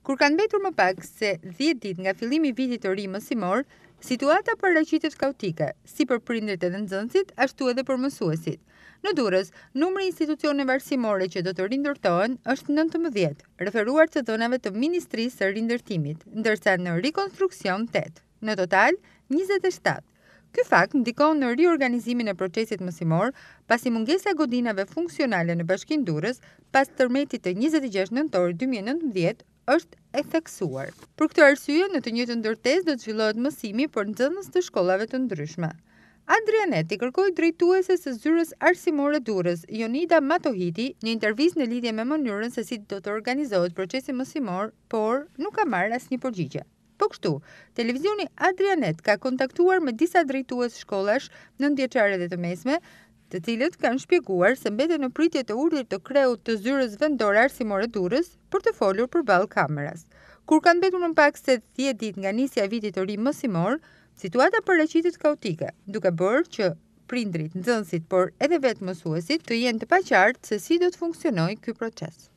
Kur kanë mbetur më pak se 10 ditë nga fillimi i vitit të ri mësimor, situata paraqitet kaotike, si për prindërit edhe nxënësit, ashtu edhe për mësuesit. Në Durrës, numri i institucioneve arsimore që do të rindërtohen është 19, referuar të dhënave të Ministrisë së Rindërtimit, ndërsa në rikonstruksion 8. Në total, 27. Ky fakt ndikon në riorganizimin e procesit mësimor, pasi mungesa e godinave funksionale në Bashkinë Durrës pas tërmetit të 26 nëntorit 2019 është e theksuar. Për këtë arsye, në të njëjtën ndërtesë do të zhvillohet mësimi për nxënës të shkollave të ndryshme. Adrianet i kërkoi drejtueses së zyrës arsimore Durrës, Jonida Matohiti, një intervistë në lidhje me mënyrën se si do të organizohet procesi mësimor, por nuk ka marrë asnjë përgjigje. Po kështu, televizioni Adrianet ka kontaktuar me disa drejtues shkollash nëntëvjeçare dhe të mesme, të cilët kanë shpjeguar se mbeten në pritje të urdhrit të kreut të zyrës vendore arsimore Durrës për të folur përballë kameras. Kur kanë mbetur më pak se 10 ditë nga nisja e vitit të ri mësimor, situata paraqitet kaotike, duke bërë që prindrit, nxënësit, por edhe vetë mësuesit të jenë të paqartë se si do të funksionojë ky proces.